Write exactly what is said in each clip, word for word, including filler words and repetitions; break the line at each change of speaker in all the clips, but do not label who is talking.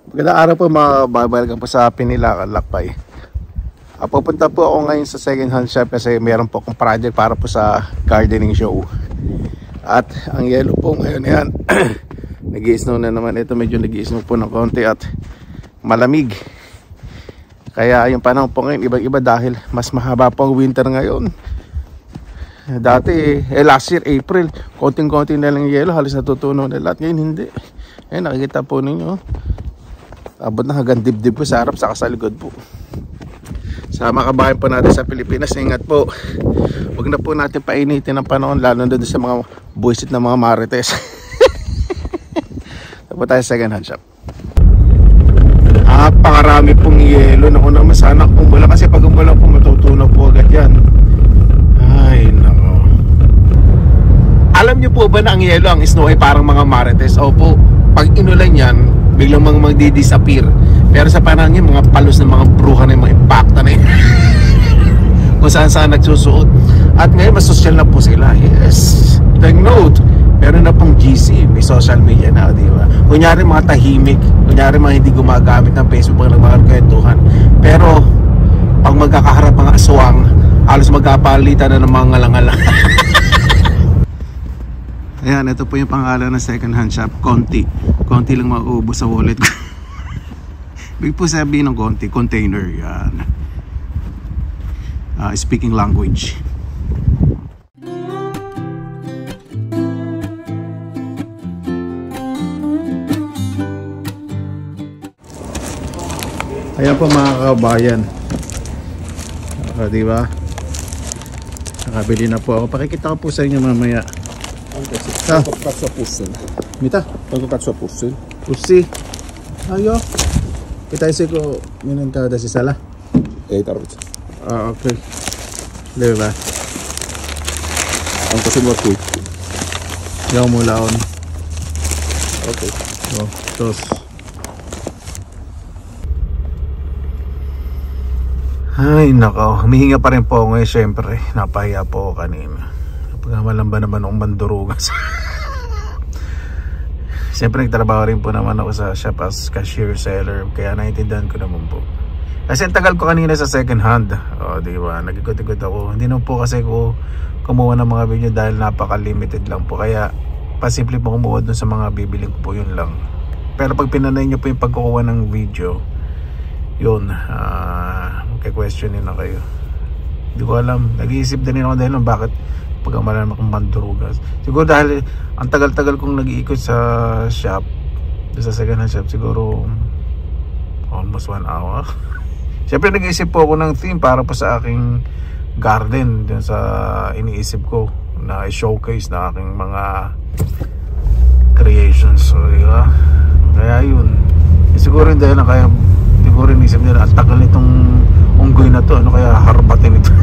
Magandang araw po mga babalikan po sa Pinilacan Lakbay. Uh, pupunta po ako ngayon sa second hand shop kasi meron po akong project para po sa gardening show. At ang yellow po ngayon yan nag-i-snow na naman ito, medyo nag-i-snow po ng konti at malamig. Kaya yung panahon po ngayon ibang iba dahil mas mahaba po ang winter ngayon. Dati eh, last year April konting-konti na lang yellow, halos natutunaw na lahat. Ngayon hindi. Ayan, nakikita po ninyo, abot na hanggang dibdib ko sa harap saka sa likod po. Sa mga kabayan po natin sa Pilipinas, ingat po. Huwag na po natin painitin ang panahon, lalo na doon sa mga buwisit na mga marites. Ito po tayo sa second hand shop. Napakarami pong yelo. Naku naman, sana kung wala, kasi pag wala po matutunaw po agad yan. Ay nako. Alam niyo po ba na ang yelo, ang snow ay parang mga marites? Opo, pag inulan yan biglang mga magdi-disappear. Pero sa panahon yun, mga palos ng mga bruha na yung mga impacta na yun. Kung saan saan nagsusuot. At ngayon, mas social na po sila. Yes, take note. Meron na pong G C, may social media na, di ba? Kunyari mga tahimik, kunyari mga hindi gumagamit ng Facebook, mga nagmakakwentuhan. Pero pag magkakaharap mga aswang, halos magkapalitan na ng mga ngalang-ngalang. Ayan, ito po yung pangalan ng second hand shop, Konti. Konti lang mauubos sa wallet ko. Big po sabihin ng konti, container. Yan. Uh, speaking language. Ayan po mga kabayan. Uh, di ba? Nakabili na po ako. Pakikita ko po sa inyo mamaya. Ah.
Cazzo a puzzle.
Mitä?
Onko katsoa puzzle?
Pussi. Ayo. Pitäisikö minun käydä sisällä?
Ei tarvitse.
Ah, okei. Okay. Hyvä.
Onko sinulla kuitti?
Joo, mulla on.
Okei. Okay.
Joo, tos. Ay, nako. Humihinga pa rin po ako ngayon, syempre. Napahiya po ako kanina. Pagkamalamba naman akong mandurugas. Siyempre nagtrabaho rin po naman ako sa shop as cashier seller, kaya naiintindihan ko naman po. Kasi ang tagal ko kanina sa second hand. O, di ba? Nag-ikot-ikot ako. Hindi naman po kasi ko kumuha ng mga video dahil napaka-limited lang po. Kaya pasimple po kumuha dun sa mga bibiling ko po, yun lang. Pero pag pinanay nyo po yung pagkukuha ng video, yun, uh, magka-questionin na kayo. Hindi ko alam. Nag-iisip din ako dahil bakit pagkamalan akong mandurugas. Siguro dahil ang tagal-tagal kong nag-iikot sa shop, sa second hand shop, siguro almost one hour. Siyempre nag-iisip po ako ng theme para po sa aking garden, dun sa iniisip ko na i-showcase na aking mga creations. So, diba? Kaya yun, siguro yung dahil na kaya siguro iniisip nila ang tagal nitong unggoy na to, ano kaya harbatin ito.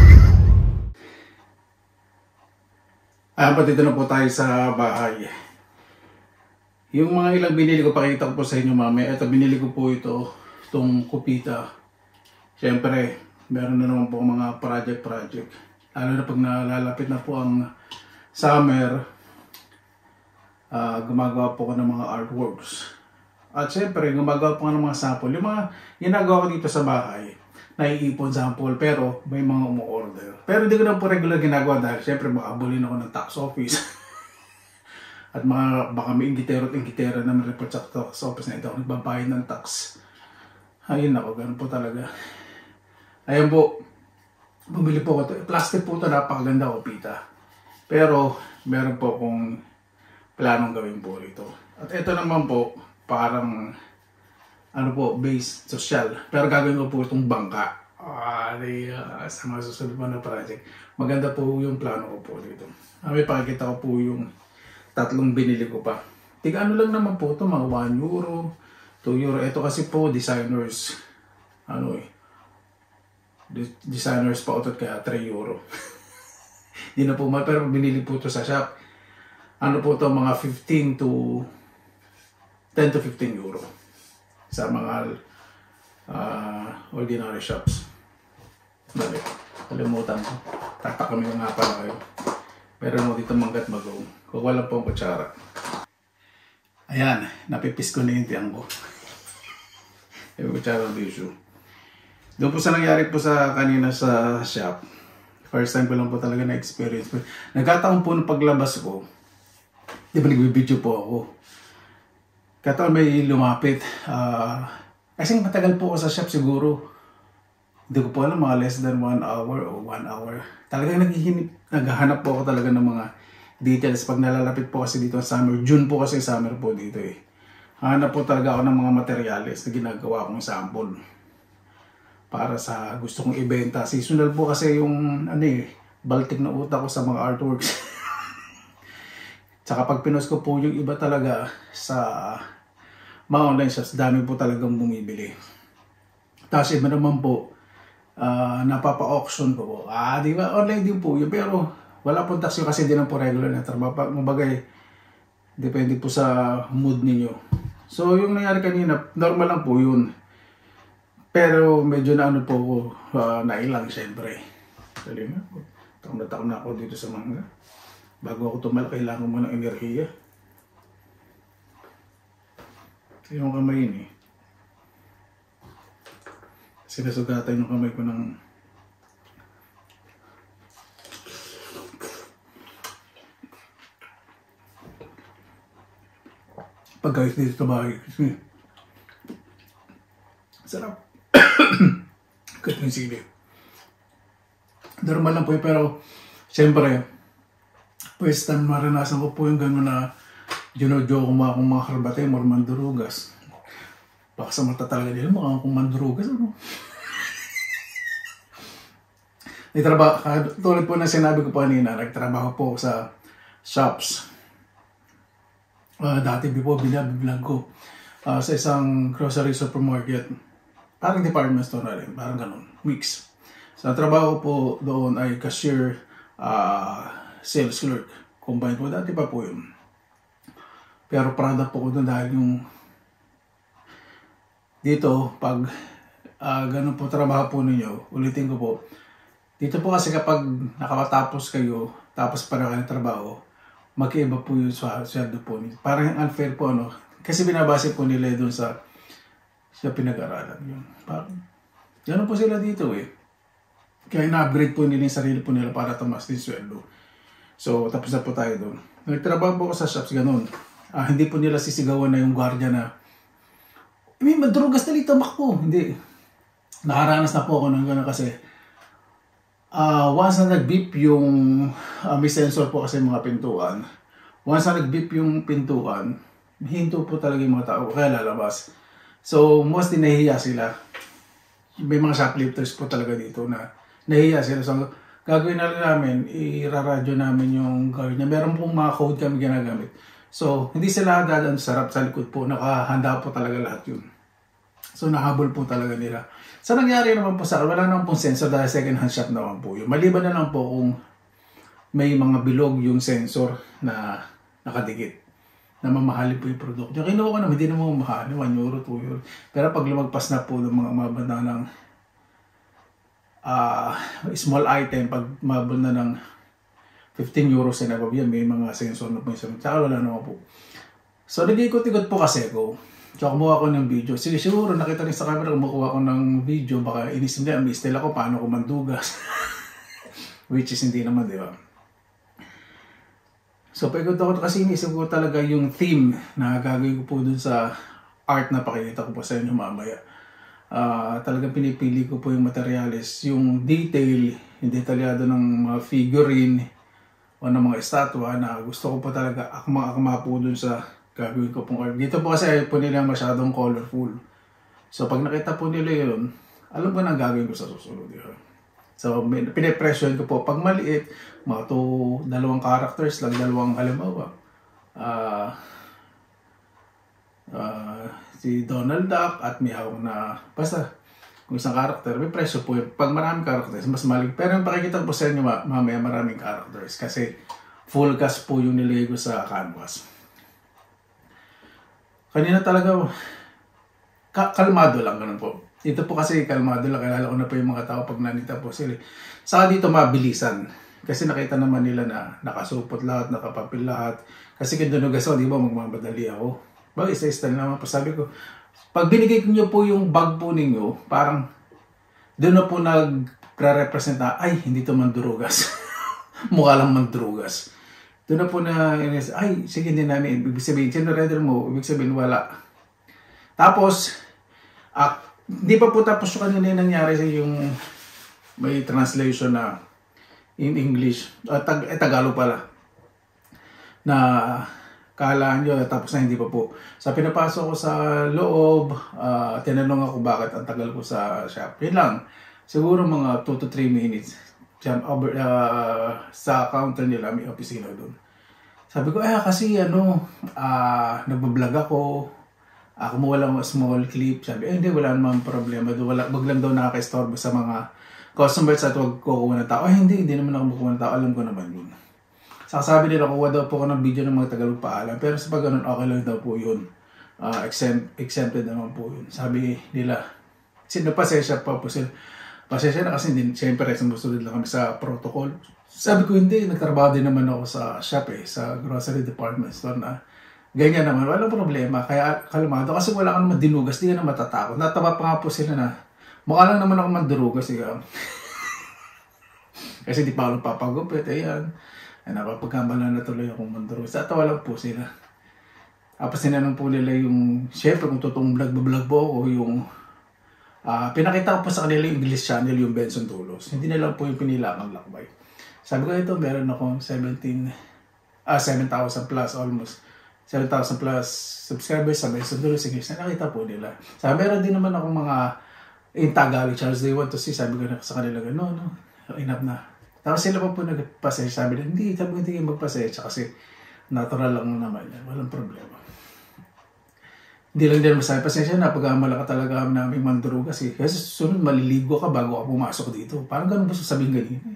Ayan po, dito na po tayo sa bahay. Yung mga ilang binili ko, pakita ko po sa inyo mamaya. Ito, binili ko po ito, itong kupita. Siyempre, meron na naman po mga project-project. Lalo na pag nalalapit na po ang summer, uh, gumagawa po ko ng mga artworks. At siyempre, gumagawa po ko ng mga sample. Yung mga ginagawa ko dito sa bahay, naiipon sample, pero may mga umu-order. Pero hindi ko na po regular ginagawa dahil syempre makabulin ako ng tax office. At mga, baka may ingitero at ingitera na may report sa tax office na ito ako nagbabayad ng tax. Ayun ako, ganun po talaga. Ayun po, bumili po ko ito. Plastic po ito, napakaganda ko, pita. Pero meron po akong planong gawin po ito. At ito naman po, parang ano po, base social. Pero gagawin ko po itong bangka. Ah, di, uh, sa mga susunod pa na project. Maganda po yung plano ko po dito. Ah, may pakikita ko po yung tatlong binili ko pa. Tiga ano lang naman po ito, mga one euro, two euro. Ito kasi po, designers. Ano eh. Designers pa utot kaya three euro. Di na po, pero binili po ito sa shop. Ano po ito, mga fifteen to ten to fifteen euro. Sa mga uh, ordinary shops. Balik, kalimutan ko. Tatak kami nga pala kayo. Pero no, dito manggat magong. Kung wala po ang kutsara. Ayan, napipis ko na yung tiyang ko. Yung kutsara tissue. Doon po sa nangyari po sa kanina sa shop. First time ko lang po talaga na-experience. Nagkataon po ng paglabas ko, di ba nagbibideo po ako. Kataon may lumapit. Uh, kasi matagal po ako sa shop siguro. Hindi ko po alam, mga less than one hour o one hour. Talagang naghihinip, naghahanap po ako talaga ng mga details. Pag nalalapit po kasi dito sa summer, June po kasi summer po dito eh. Hanap po talaga ako ng mga materyales na ginagawa kong sample. Para sa gusto kong ibenta. Seasonal po kasi yung ano eh, baltic na utak ko sa mga artworks. Tsaka pag pinost ko po yung iba talaga sa mga online shops, dami po talagang bumibili. Tapos iba naman po, uh, napapa-auction ko po. Ah, di ba? Online din po yun. Pero wala po tax yun kasi di lang po regular na trabaho. Mabagay, depende po sa mood ninyo. So yung nangyari kanina, normal lang po yun. Pero medyo na ano po ko, uh, nailang syempre. Dali na po. Takam na takam na ako dito sa manga. Bago ako tumal, kailangan mo ng enerhiya. Ito yung kamay yun eh. Sinasugatan yung kamay ko ng... Pagkayos dito sa bahay. Sarap. Cut yung sili. Normal lang po yun, pero siyempre, first time maranasan ko po yung gano'n na gino-joke ko mga akong mga karbate, mga mandurugas. Baka sa mata talaga nila, mga akong mandurugas, ano? Nagtrabaho, tulad po na sinabi ko po kanina, nagtrabaho po sa shops. Uh, dati before, binabiblog ko uh, sa isang grocery supermarket. Parang department store na rin, parang ganun, mix. Sa trabaho po doon ay cashier, uh, sales clerk. Combined po, dati pa po yun. Pero proud po ko doon dahil yung dito, pag uh, ganun po trabaho po ninyo, ulitin ko po, dito po kasi kapag nakapatapos kayo, tapos para kayo trabaho, mag-iba po yung sweldo po ninyo. Parang unfair po, ano, kasi binabase po nila doon sa sa pinag-aralan yun. Parang, gano'n po sila dito eh. Kaya na-upgrade po nila yung sarili po nila para tumas din sweldo. So, tapos na po tayo doon. Nagtrabaho po ako sa shops, gano'n. Ah, hindi po nila sisigawan na yung guardia na, may madrugas na dito, makpo. Hindi. Nakaranas na po ako ng gano'n kasi, uh, once na nag-beep yung, uh, may sensor po kasi mga pintuan. Once na nag-beep yung pintuan, hinto po talaga yung mga tao, kaya lalabas. So, mostly nahihiya sila. May mga shoplifters po talaga dito na nahihiya sila. So, gagawin na namin, iraradyo namin yung guard niya. Meron pong mga code kami ginagamit. So, hindi sila dadaan sa sarap sa likod po. Nakahanda po talaga lahat yun. So, nahabol po talaga nila. So, nangyari naman po sa akin, wala naman pong sensor dahil second hand shop naman po yun. Maliban na lang po kung may mga bilog yung sensor na nakadikit. Na mamahalin po yung produkto. Yung kinuha ko naman, hindi naman mamahalin, one euro, two euro. Pero pag lumagpas na po ng mga mabanda ng uh, small item, pag mabanda na ng fifteen euros and above yan, may mga sensor na po yung sabi. Tsaka wala naman po. So, nag-ikot-ikot po kasi ko. Tsaka kumuha ko ng video. Sige, siguro nakita rin sa camera, kumuha ko ng video, baka inisip nila, may style ako, paano ko mandugas. Which is hindi naman, di ba? So, pagod ako kasi inisip ko talaga yung theme na gagawin ko po dun sa art na pakikita ko po sa inyo mamaya. Uh, talagang pinipili ko po yung materials, yung detail, yung detalyado ng mga figurine o ng mga estatwa na gusto ko po talaga akma-akma po dun sa gagawin ko pong art. Dito po kasi po nila masyadong colorful. So, pag nakita po nila yun, alam ko na gagawin ko sa susunod. Yun. So, pinipresyon ko po. Pag maliit, mga to, dalawang characters lang, dalawang halimbawa. Uh, uh, si Donald Duck at may hawak na, basta, kung isang character, may presyo po yun. Pag maraming characters, mas malig. Pero yung pakikita po sa inyo, mamaya maraming characters. Kasi full cast po yung nilagay ko sa canvas. Kanina talaga, ka kalmado lang, ganun po. Ito po kasi kalmado lang, kilala ko na po yung mga tao pag nanita po sila. Saka dito mabilisan. Kasi nakita naman nila na nakasupot lahat, nakapapil lahat. Kasi kung dunugas ako, di ba magmamadali ako. Bagay, sa style naman po. Sabi ko, pag binigay ko niyo po yung bag po ninyo, parang doon na po nag-represent na, ay, hindi to mandurugas. Mukha lang mandurugas. Doon na po na, ay, sige, hindi namin. Ibig sabihin, sinurrender mo, ibig sabihin, wala. Tapos, ah, hindi pa po tapos yung kanina yung nangyari sa yung may translation na in English, uh, tag eh, Tagalog pala, na kala nyo, tapos na hindi pa po. Sa pinapasok ko sa loob, uh, tinanong ako bakit ang tagal ko sa shop. Yun lang, siguro mga two to three minutes. Diyan, over, uh, sa counter nila, may opisina doon. Sabi ko, eh kasi ano, uh, nagbablog ako, uh, kumuha lang small clip. Sabi, eh hindi, wala namang problema. Wala, wag lang daw nakaka-istorbo sa mga customers at huwag kukuha ng tao. Ay, hindi, hindi naman ako kukuha ng tao. Alam ko naman yun. Saka sabi nila, kuha daw po ako ng video ng mga Tagalog paalam. Pero sa pag ganun, okay lang daw po yun. Uh, exempt, exempted naman po yun. Sabi nila, sino pasensya pa po sila. Pasensya na kasi hindi, siyempre, sumusunod lang kami sa protocol. Sabi ko, hindi, nagtrabaho din naman ako sa shop eh, sa grocery department store na ganyan naman, walang problema. Kaya kalmado, kasi wala ka naman dinugas, di ka na matatakot. Nataba pa nga po sila na, mukha lang naman ako mandurugas. Kasi di pa ako papagupit, ayan. Ay, napapagkamalan na tuloy akong mandurugas. At wala po sila. Tapos sinanong po nila yung, syempre kung totoong vlog-vlog po ako, yung, uh, pinakita ko po sa kanila yung English channel, yung Benson Tulos. Hindi na lang po yung pinilangang lakbay. Sabi ko, ito, meron akong seventeen, ah, seven thousand plus, almost. seven thousand plus subscribers sa Benson Tulos English na nakita po nila. Sabi, meron din naman akong mga in Tagalog channels they want to see. Sabi ko na sa kanila, no, no, enough na. Tapos sila pa po nagpasensya. Sabi na, hindi, sabi ko hindi kayo magpasensya kasi natural lang naman yan. Walang problema. Hindi lang din masabi, pasensya na, pag-amala ka talaga namin mandurugas eh. Kasi sunod, maliligo ka bago ka pumasok dito. Parang ganun ba sasabihin ganyan?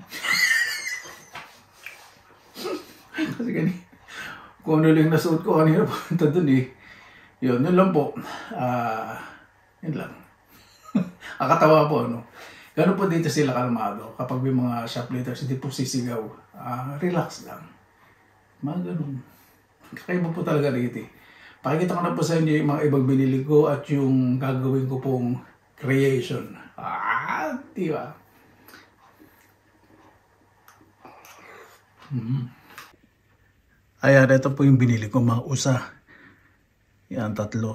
Kasi ganyan. Kung ano lang nasuot ko, kanina punta dun eh. Yun, yun lang po. Ah, uh, yun lang. Akatawa po, no? Ganun po dito sila kalmado. Kapag may mga shoplifters, hindi po sisigaw. Uh, relax lang. Mga ganun. Kakaiba po talaga rito eh. Pakikita ko na po sa inyo yung mga ibang binili ko at yung gagawin ko pong creation. Ah, di ba? Hmm. Ayan, ito po yung binili ko, mga usa. Yan, tatlo.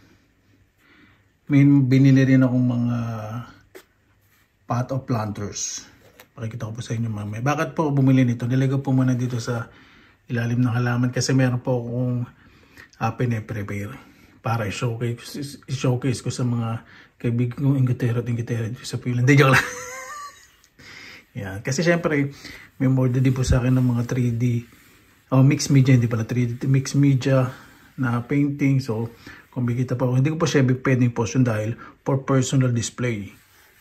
May binili rin akong mga pot of planters. Pakikita ko po sa inyo mamaya. Bakit po bumili nito? Nilagay po muna dito sa ilalim ng halaman kasi meron po akong uh, pine-prepare para i-showcase, i-showcase ko sa mga kaibigan kong ingitero at ingitero sa pilan. Hindi, joke lang. Yan. Kasi syempre, may order din po sa akin ng mga three D oh, mixed media, hindi pala three D, mixed media na painting. So, kung bigita pa ako, hindi ko pa siya pwedeng post yun dahil for personal display.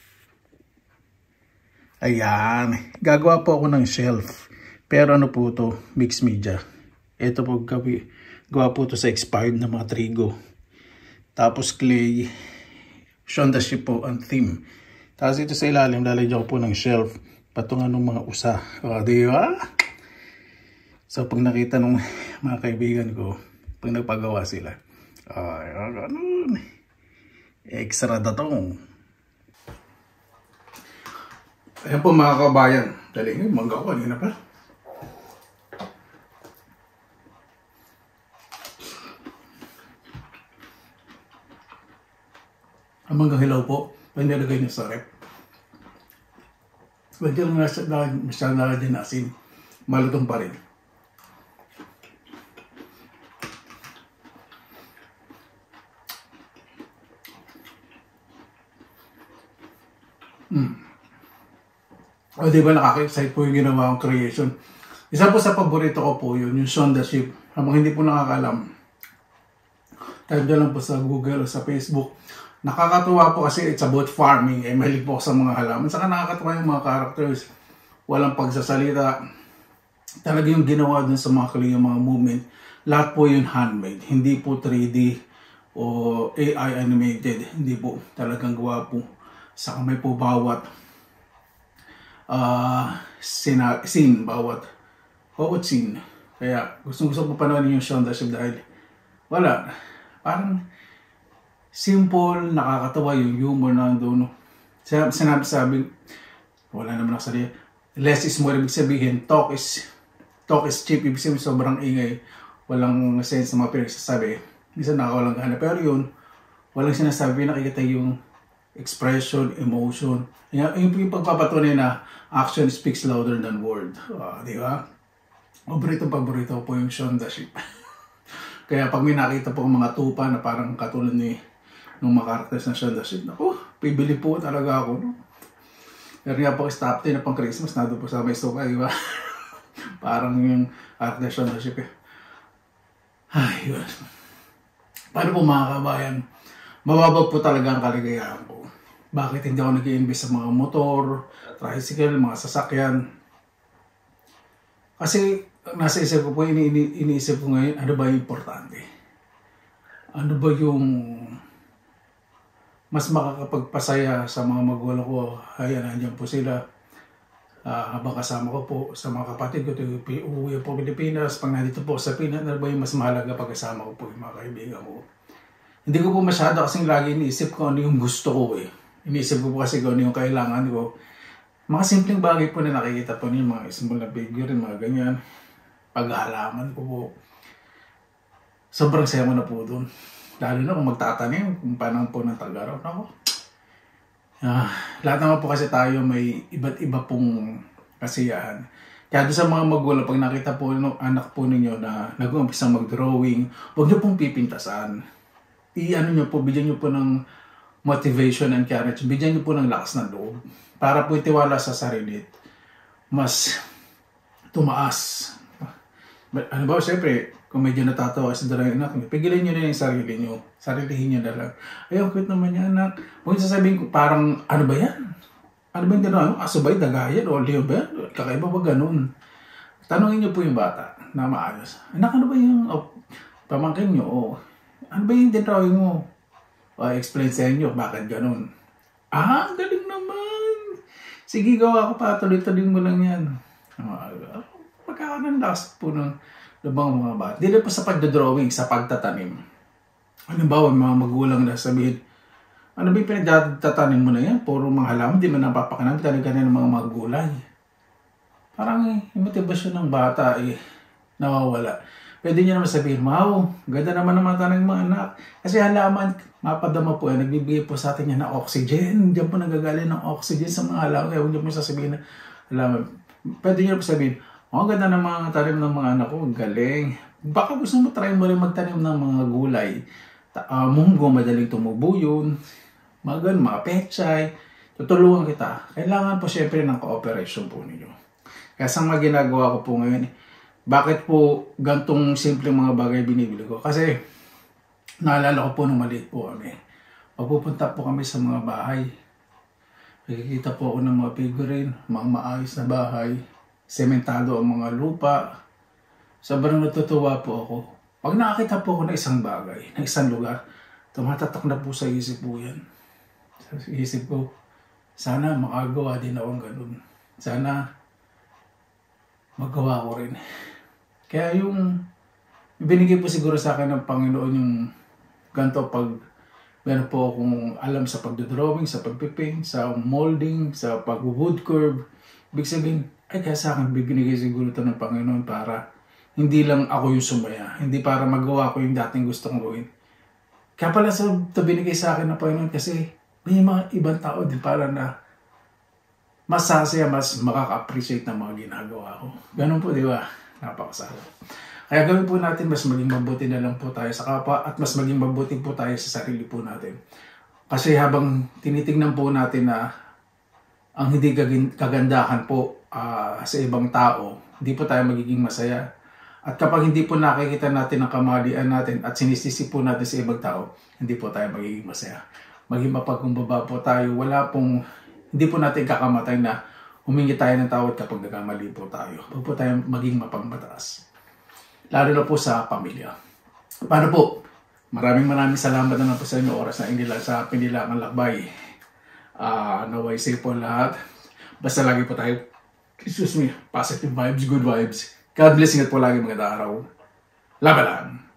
Ayan. Gagawa po ako ng shelf. Pero ano po ito? Mixed media. Ito po gawi, gawa po ito sa expired na mga trigo. Tapos clay. Shonda ship po ang theme. Tapos ito sa ilalim, lalagyan ko po ng shelf. Patungan ng mga usa. O, di ba? So, pag nakita ng mga kaibigan ko, pag nagpagawa sila, ay, ganun. Extra datong. Ayan po mga kabayan. Dali nga, mangga ko. Kanina pa. Ang manggang hilaw po, nilagay niya sa rep. Pwede lang masyadong nalagyan na asin. Malutong pa rin. Hmm. O diba nakaka-excite po yung ginawa kong creation. Isa po sa paborito ko po yun, yung Shonda Ship. Habang hindi po nakakalam, type nyo lang po sa Google o sa Facebook. Nakakatuwa po kasi it's about farming. Eh, mahilig po sa mga halaman. Saka nakakatuwa yung mga characters. Walang pagsasalita. Talaga yung ginawa dun sa mga kaling mga movement. Lahat po yun handmade. Hindi po three D o A I animated. Hindi po. Talagang gawa po. Sa kamay po bawat uh, sina, scene. Bawat bawat scene. Kaya gusto gusto po panoorin yung Shonda Ship dahil wala. Parang simple, nakakatawa yung humor na doon. Sinabi-sabi, wala naman ako sabi, less is more, ibig sabihin, talk is, talk is cheap, ibig sabihin sobrang ingay, walang sense na mga pinagsasabi. Minsan nakakawalang gana, pero yun, walang sinasabi, nakikita yung expression, emotion. Yung, yung pagpapatunay na action speaks louder than word. Uh, di ba? Paborito-paborito po yung Shaun the Sheep. Kaya pag may nakita po mga tupa na parang katulad ni nung mga characters na Shaun the Sheep, naku, pibili po talaga ako. No? Pero nga po, stop ten na pang Christmas, nado po sa may sopa, di ba? Parang yung character Shaun the Sheep. Eh. Ay, yun. Paano po mga kabayan? Mababa po talaga ang kaligayahan ko. Bakit hindi ako nag-i-invest sa mga motor, tricycle, mga sasakyan? Kasi nasa isip ko po, ini ini iniisip ko ngayon, ano ba yung importante? Ano ba yung mas makakapagpasaya sa mga magulang ko? Ayan, nandiyan po sila. Uh, habang kasama ko po sa mga kapatid ko, uuwi po Pilipinas. Pag nandito po sa Pinas, ano ba yung mas mahalaga pag kasama ko po yung mga kaibigan ko? Hindi ko po masyado kasing lagi iniisip ko ano yung gusto ko eh. Iniisip ko po kasi kung ano yung kailangan ko. Mga simpleng bagay po na nakikita po niyo, mga small na figure, mga ganyan. Paghalaman ko po. Sobrang saya mo na po doon. Lalo na kung magtatanim, kung paano po ng Tag-Araw. Ako. Ah, lahat naman po kasi tayo may iba't iba pong kasiyahan. Kaya doon sa mga magulang, pag nakita po ng anak po ninyo na nag-umpisa mag-drawing, huwag niyo pong pipintasan. I-ano niyo po, bigyan niyo po ng motivation and courage. Bigyan niyo po ng lakas ng loob. Para po itiwala sa sarili. Mas tumaas. Ano ba, siyempre, kung medyo natatawa sa dalawang anak niyo, pigilan niyo na yung sarili niyo. Sarilihin niyo na lang. Ay, ang cute naman niya, anak. Huwag sasabihin ko, parang, ano ba yan? Ano ba yung tinawag? Aso ba yung dagayan? O liyo ba yan? Kakaiba ba ganun? Tanungin niyo po yung bata na maayos. Anak, ano ba yung oh, pamangkin niyo? O, ano ba yung tinawag mo? O, explain sa inyo, bakit ganun? Ah, galing naman. Sige, gawa ko pa. Tuloy-tuloy mo lang yan. Pagkakaroon ng last po ng lubang mga bata. Dito po sa pagdodrawing, sa pagtatanim. Ano ba, mga magulang na sabihin, ano ba yung pinagtatanim mo na yan? Puro mga halaman, di mo napapakanam, talaga na ng mga magulay. Parang eh, yung motivasyon ng bata eh, nawawala. Pwede nyo naman sabihin, wow, ganda naman ng mga tanong mga anak. Kasi halaman, mapadama po eh, nagbibigay po sa atin yan ng oxygen. Diyan po nagagaling ng oxygen sa mga halaman. Kaya huwag nyo po sasabihin na halaman. Pwede nyo po sabihin, oh, ganda ng mga tanim ng mga anak ko, galing. Baka gusto mo try mo rin magtanim ng mga gulay. Uh, munggo, madaling tumubo yun. Mga ganun, mga pechay. Tutulungan kita. Kailangan po syempre ng cooperation po ninyo. Kaya sa mga ginagawa ko po ngayon, bakit po gantong simpleng mga bagay binibili ko? Kasi naalala ko po nung maliit po kami. Pagpupunta po kami sa mga bahay. Nakikita po ako ng mga figurine, mga maayos na bahay. Sementado ang mga lupa. Sobrang natutuwa po ako. Pag nakakita po ako ng isang bagay, ng isang lugar, tumatatak na po sa isip po yan. Sa isip ko, sana makagawa din ako ng ganun. Sana magawa ko rin. Kaya yung binigay po siguro sa akin ng Panginoon yung ganito pag meron po akong alam sa pagdodrawing, sa pagpiping, sa molding, sa pag-wood curve. Ibig sabihin, ay kaya sa akin binigay siguro ito ng Panginoon para hindi lang ako yung sumaya. Hindi para magawa ko yung dating gusto kong gawin. Kaya pala sa ito binigay sa akin ng Panginoon kasi may mga ibang tao din para na mas sasaya, mas makaka-appreciate ng mga ginagawa ko. Ganun po, di ba? Napakasaya. Kaya gawin po natin mas maging mabuti na lang po tayo sa kapwa at mas maging mabuti po tayo sa sarili po natin. Kasi habang tinitingnan po natin na ang hindi kagandahan po uh, sa ibang tao, hindi po tayo magiging masaya. At kapag hindi po nakikita natin ang kamalian natin at sinisisi po natin sa ibang tao, hindi po tayo magiging masaya. Maging mapagkumbaba po tayo, wala pong, hindi po natin kakamatay na humingi tayo ng tawad kapag nagkamali po tayo. Huwag po tayo maging mapagmataas. Lalo na po sa pamilya. Paano po? Maraming maraming salamat na po sa inyo oras na inila sa pinilangang lakbay. Uh, naway safe po lahat. Basta lagi po tayo, excuse me, positive vibes, good vibes. God bless, ingat po lagi, magandang araw. Laban lang!